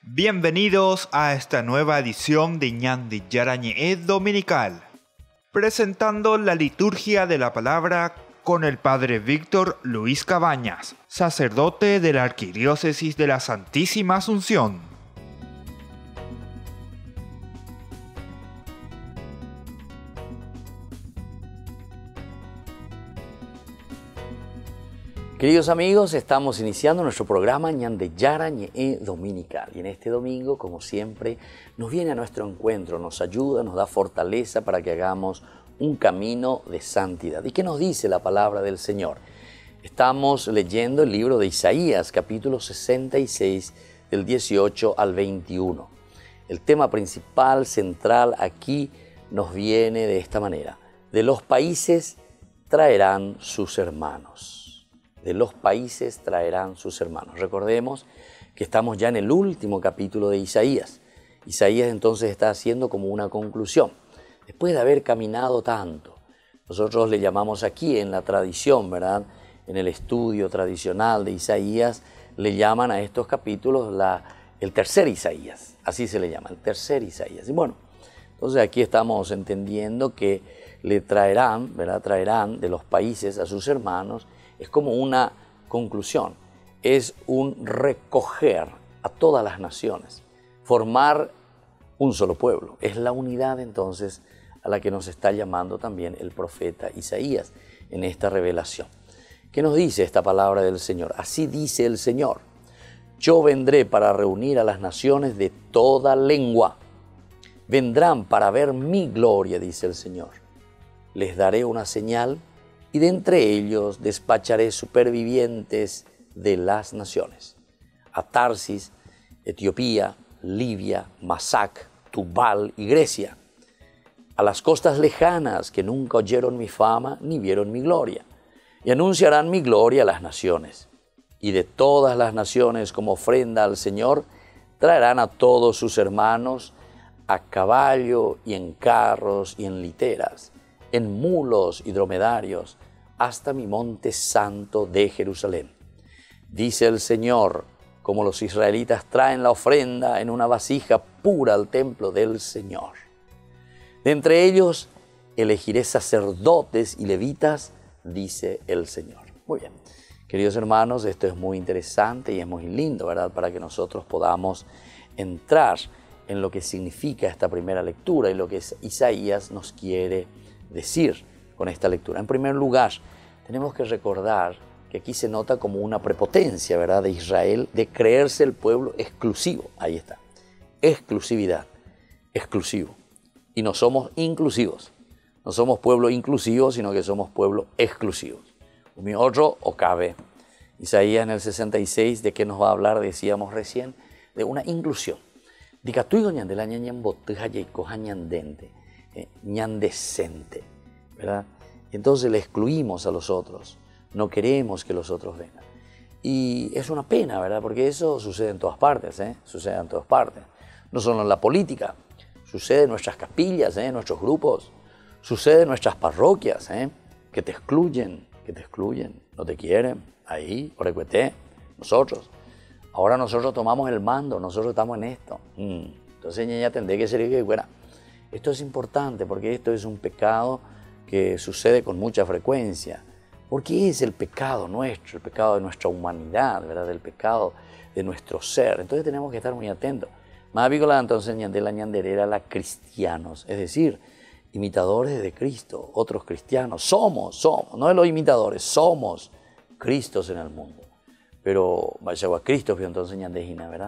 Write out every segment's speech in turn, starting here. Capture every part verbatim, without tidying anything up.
Bienvenidos a esta nueva edición de Ñande Yarañe Dominical, presentando la liturgia de la palabra con el Padre Víctor Luis Cabañas, sacerdote de la Arquidiócesis de la Santísima Asunción. Queridos amigos, estamos iniciando nuestro programa Ñande Yarañe Dominical y en este domingo, como siempre, nos viene a nuestro encuentro, nos ayuda, nos da fortaleza para que hagamos un camino de santidad. ¿Y qué nos dice la palabra del Señor? Estamos leyendo el libro de Isaías, capítulo sesenta y seis, del dieciocho al veintiuno. El tema principal, central, aquí nos viene de esta manera: de los países traerán sus hermanos. De los países traerán sus hermanos. Recordemos que estamos ya en el último capítulo de Isaías. Isaías entonces está haciendo como una conclusión. Después de haber caminado tanto, nosotros le llamamos aquí en la tradición, ¿verdad? En el estudio tradicional de Isaías, le llaman a estos capítulos la, el tercer Isaías. Así se le llama, el tercer Isaías. Y bueno, entonces aquí estamos entendiendo que le traerán, ¿verdad? Traerán de los países a sus hermanos. Es como una conclusión, es un recoger a todas las naciones, formar un solo pueblo. Es la unidad entonces a la que nos está llamando también el profeta Isaías en esta revelación. ¿Qué nos dice esta palabra del Señor? Así dice el Señor: yo vendré para reunir a las naciones de toda lengua. Vendrán para ver mi gloria, dice el Señor. Les daré una señal y de entre ellos despacharé supervivientes de las naciones. A Tarsis, Etiopía, Libia, Masac, Tubal y Grecia. A las costas lejanas que nunca oyeron mi fama ni vieron mi gloria. Y anunciarán mi gloria a las naciones. Y de todas las naciones como ofrenda al Señor traerán a todos sus hermanos a caballo y en carros y en literas, en mulos y dromedarios, hasta mi monte santo de Jerusalén. Dice el Señor, como los israelitas traen la ofrenda en una vasija pura al templo del Señor. De entre ellos elegiré sacerdotes y levitas, dice el Señor. Muy bien, queridos hermanos, esto es muy interesante y es muy lindo, ¿verdad? Para que nosotros podamos entrar en lo que significa esta primera lectura y lo que Isaías nos quiere decir con esta lectura. En primer lugar, tenemos que recordar que aquí se nota como una prepotencia, ¿verdad?, de Israel, de creerse el pueblo exclusivo. Ahí está, exclusividad, exclusivo. Y no somos inclusivos, no somos pueblo inclusivo, sino que somos pueblo exclusivo. Un otro o cabe. Isaías en el sesenta y seis, ¿de qué nos va a hablar? Decíamos recién, de una inclusión. Diga tú y ñande la ñan boteja y coja ñandente, ñandecente, ¿verdad? Entonces le excluimos a los otros, no queremos que los otros vengan. Y es una pena, ¿verdad? Porque eso sucede en todas partes, ¿eh? Sucede en todas partes. No solo en la política, sucede en nuestras capillas, ¿eh? En nuestros grupos, sucede en nuestras parroquias, ¿eh? Que te excluyen, que te excluyen, no te quieren, ahí, orecuete, nosotros. Ahora nosotros tomamos el mando, nosotros estamos en esto. Mm. Entonces ya tendré que ser que fuera. Esto es importante porque esto es un pecado que sucede con mucha frecuencia. Porque es el pecado nuestro, el pecado de nuestra humanidad, ¿verdad? El pecado de nuestro ser. Entonces tenemos que estar muy atentos. Más vícola entonces ñandela ñanderera la cristianos, es decir, imitadores de Cristo, otros cristianos. Somos, somos, no de los imitadores, somos Cristos en el mundo. Pero vaya a Cristo, pero entonces ñandejina, ¿verdad?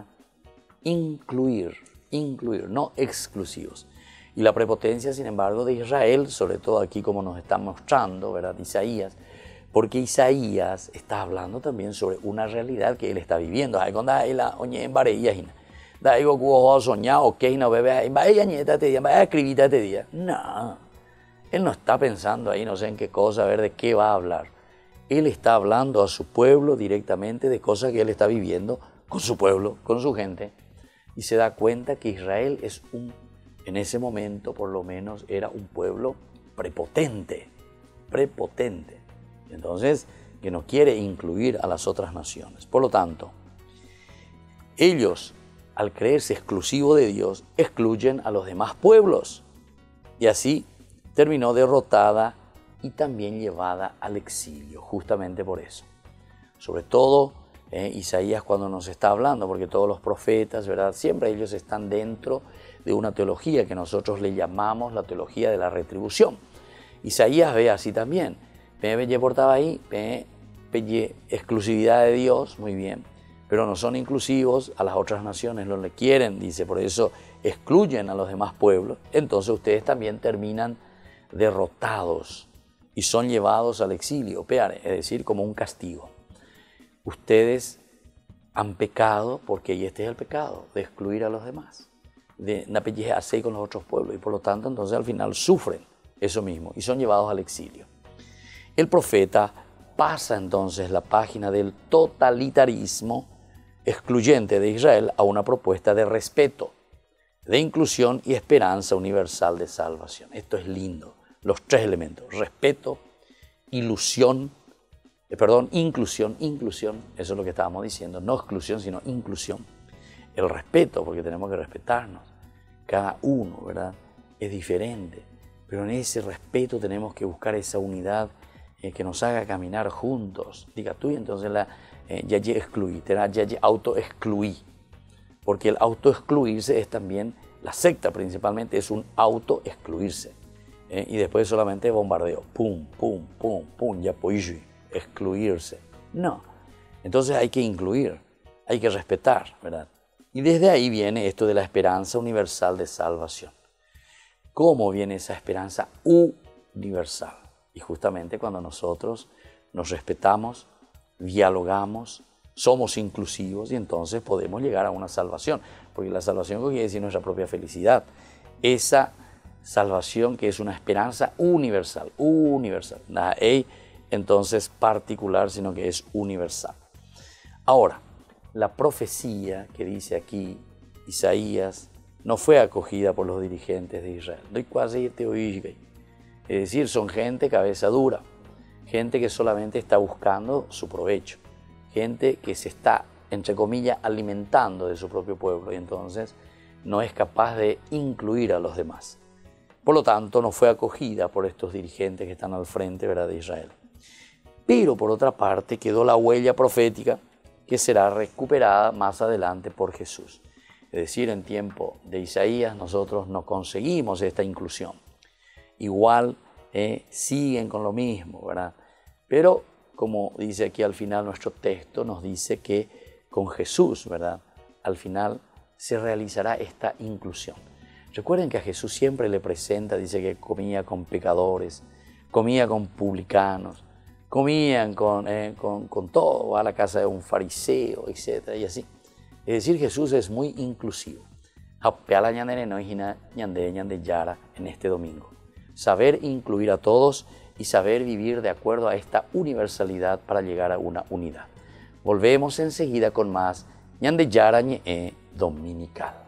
Incluir, incluir, no exclusivos. Y la prepotencia, sin embargo, de Israel, sobre todo aquí como nos está mostrando, ¿verdad? Isaías, porque Isaías está hablando también sobre una realidad que él está viviendo. Ay, cuando él oye en Bareía, da algo que vos soñado, que no bebe, vaya ñeta te día, vaya escribita te día. No, él no está pensando ahí, no sé en qué cosa, a ver de qué va a hablar. Él está hablando a su pueblo directamente de cosas que él está viviendo con su pueblo, con su gente, y se da cuenta que Israel es un En ese momento, por lo menos, era un pueblo prepotente, prepotente. Entonces, que no quiere incluir a las otras naciones. Por lo tanto, ellos al creerse exclusivo de Dios, excluyen a los demás pueblos. Y así terminó derrotada y también llevada al exilio, justamente por eso. Sobre todo eh, Isaías cuando nos está hablando, porque todos los profetas, ¿verdad? Siempre ellos están dentro de una teología que nosotros le llamamos la teología de la retribución. Isaías ve así también. Ve portaba ahí, ve exclusividad de Dios, muy bien, pero no son inclusivos a las otras naciones, no le quieren, dice, por eso excluyen a los demás pueblos. Entonces ustedes también terminan derrotados y son llevados al exilio, es decir, como un castigo. Ustedes han pecado, porque y este es el pecado, de excluir a los demás, de hacer con los otros pueblos, y por lo tanto entonces al final sufren eso mismo y son llevados al exilio. El profeta pasa entonces la página del totalitarismo excluyente de Israel a una propuesta de respeto, de inclusión y esperanza universal de salvación. Esto es lindo, los tres elementos: respeto, ilusión, eh, perdón, inclusión, inclusión, eso es lo que estábamos diciendo, no exclusión, sino inclusión. El respeto, porque tenemos que respetarnos, cada uno, ¿verdad?, es diferente, pero en ese respeto tenemos que buscar esa unidad eh, que nos haga caminar juntos. Diga tú, y entonces la eh, ya excluí, ya auto excluí, porque el auto excluirse es también, la secta principalmente es un auto excluirse, eh, y después solamente bombardeo, pum, pum, pum, pum, ya pues excluirse. No, entonces hay que incluir, hay que respetar, ¿verdad? Y desde ahí viene esto de la esperanza universal de salvación. ¿Cómo viene esa esperanza universal? Y justamente cuando nosotros nos respetamos, dialogamos, somos inclusivos, y entonces podemos llegar a una salvación. Porque la salvación quiere decir nuestra propia felicidad. Esa salvación que es una esperanza universal, universal. Nada hay entonces particular, sino que es universal. Ahora, la profecía que dice aquí Isaías no fue acogida por los dirigentes de Israel. Es decir, son gente cabeza dura, gente que solamente está buscando su provecho, gente que se está, entre comillas, alimentando de su propio pueblo, y entonces no es capaz de incluir a los demás. Por lo tanto, no fue acogida por estos dirigentes que están al frente, ¿verdad?, de Israel. Pero por otra parte quedó la huella profética que será recuperada más adelante por Jesús. Es decir, en tiempo de Isaías nosotros no conseguimos esta inclusión. Igual eh, siguen con lo mismo, ¿verdad? Pero como dice aquí al final nuestro texto, nos dice que con Jesús, ¿verdad?, al final se realizará esta inclusión. Recuerden que a Jesús siempre le presenta, dice que comía con pecadores, comía con publicanos, comían con, eh, con, con todo, va a la casa de un fariseo, etcétera, y así. Es decir, Jesús es muy inclusivo. En este domingo. Saber incluir a todos y saber vivir de acuerdo a esta universalidad para llegar a una unidad. Volvemos enseguida con más Ñande Yara Ñe Dominical.